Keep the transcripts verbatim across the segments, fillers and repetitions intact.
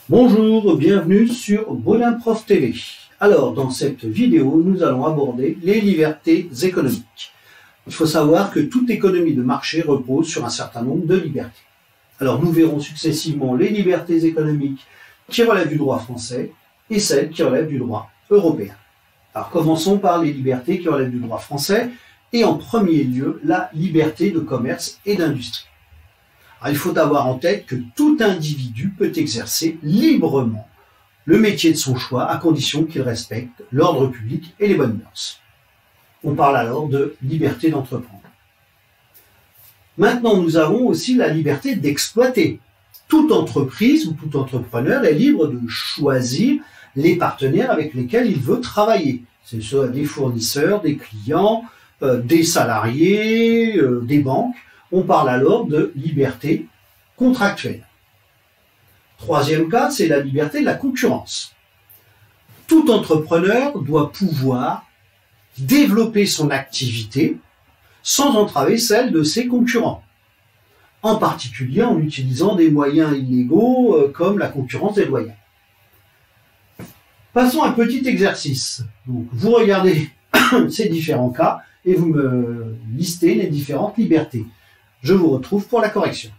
Bonjour, bienvenue sur Baudin Prof T V. Alors, dans cette vidéo, nous allons aborder les libertés économiques. Il faut savoir que toute économie de marché repose sur un certain nombre de libertés. Alors, nous verrons successivement les libertés économiques qui relèvent du droit français et celles qui relèvent du droit européen. Alors, commençons par les libertés qui relèvent du droit français et en premier lieu, la liberté de commerce et d'industrie. Alors, il faut avoir en tête que tout individu peut exercer librement le métier de son choix à condition qu'il respecte l'ordre public et les bonnes mœurs. On parle alors de liberté d'entreprendre. Maintenant, nous avons aussi la liberté d'exploiter. Toute entreprise ou tout entrepreneur est libre de choisir les partenaires avec lesquels il veut travailler. Ce soit des fournisseurs, des clients, euh, des salariés, euh, des banques. On parle alors de liberté contractuelle. Troisième cas, c'est la liberté de la concurrence. Tout entrepreneur doit pouvoir développer son activité sans entraver celle de ses concurrents, en particulier en utilisant des moyens illégaux euh, comme la concurrence déloyale. Passons à un petit exercice. Donc, vous regardez ces différents cas et vous me listez les différentes libertés. Je vous retrouve pour la correction.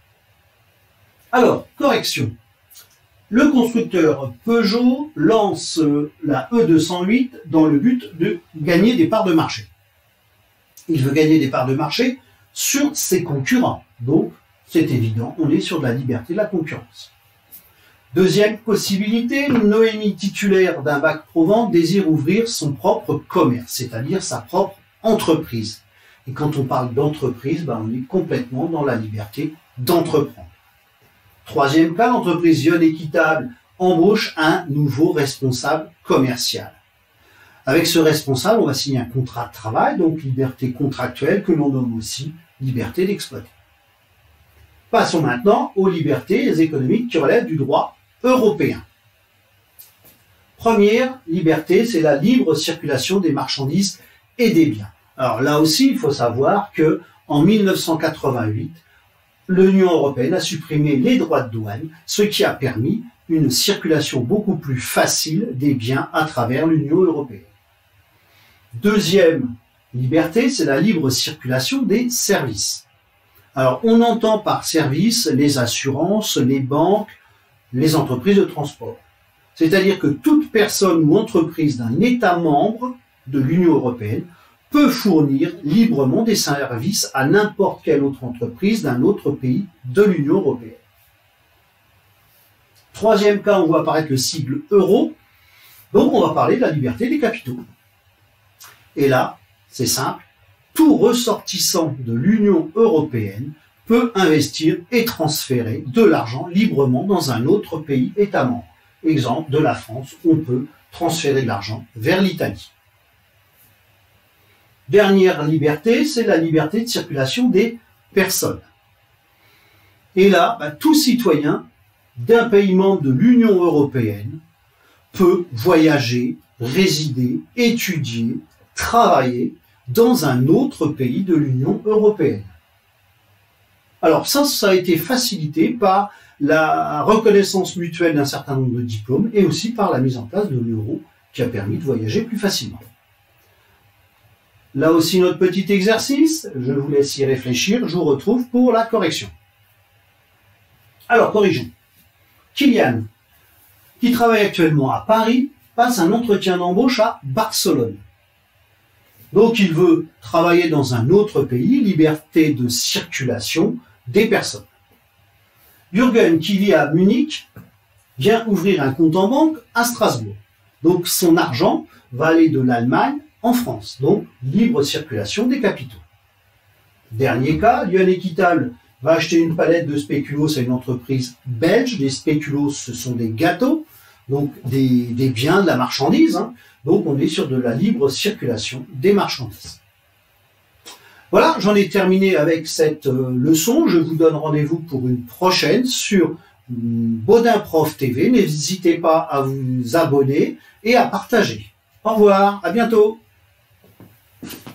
Alors, correction. Le constructeur Peugeot lance la E deux cent huit dans le but de gagner des parts de marché. Il veut gagner des parts de marché sur ses concurrents. Donc, c'est évident, on est sur de la liberté de la concurrence. Deuxième possibilité, Noémie, titulaire d'un bac pro vente, désire ouvrir son propre commerce, c'est-à-dire sa propre entreprise. Et quand on parle d'entreprise, ben on est complètement dans la liberté d'entreprendre. Troisième cas, l'entreprise Ion Équitable embauche un nouveau responsable commercial. Avec ce responsable, on va signer un contrat de travail, donc liberté contractuelle, que l'on nomme aussi liberté d'exploiter. Passons maintenant aux libertés économiques qui relèvent du droit européen. Première liberté, c'est la libre circulation des marchandises et des biens. Alors là aussi, il faut savoir que en mille neuf cent quatre-vingt-huit, l'Union européenne a supprimé les droits de douane, ce qui a permis une circulation beaucoup plus facile des biens à travers l'Union européenne. Deuxième liberté, c'est la libre circulation des services. Alors, on entend par services les assurances, les banques, les entreprises de transport. C'est-à-dire que toute personne ou entreprise d'un État membre de l'Union européenne peut fournir librement des services à n'importe quelle autre entreprise d'un autre pays de l'Union européenne. Troisième cas, on voit apparaître le sigle euro. Donc, on va parler de la liberté des capitaux. Et là, c'est simple, tout ressortissant de l'Union européenne peut investir et transférer de l'argent librement dans un autre pays État membre. Exemple, de la France, on peut transférer de l'argent vers l'Italie. Dernière liberté, c'est la liberté de circulation des personnes. Et là, bah, tout citoyen d'un pays membre de l'Union européenne peut voyager, résider, étudier, travailler dans un autre pays de l'Union européenne. Alors ça, ça a été facilité par la reconnaissance mutuelle d'un certain nombre de diplômes et aussi par la mise en place de l'euro qui a permis de voyager plus facilement. Là aussi, notre petit exercice, je vous laisse y réfléchir, je vous retrouve pour la correction. Alors, corrigeons. Kylian, qui travaille actuellement à Paris, passe un entretien d'embauche à Barcelone. Donc, il veut travailler dans un autre pays, liberté de circulation des personnes. Jürgen, qui vit à Munich, vient ouvrir un compte en banque à Strasbourg. Donc, son argent va aller de l'Allemagne en France, donc libre circulation des capitaux. Dernier cas, Ion Équitable va acheter une palette de spéculoos à une entreprise belge. Les spéculoos, ce sont des gâteaux, donc des, des biens, de la marchandise. Hein. Donc on est sur de la libre circulation des marchandises. Voilà, j'en ai terminé avec cette euh, leçon. Je vous donne rendez-vous pour une prochaine sur Baudin Prof T V. N'hésitez pas à vous abonner et à partager. Au revoir, à bientôt.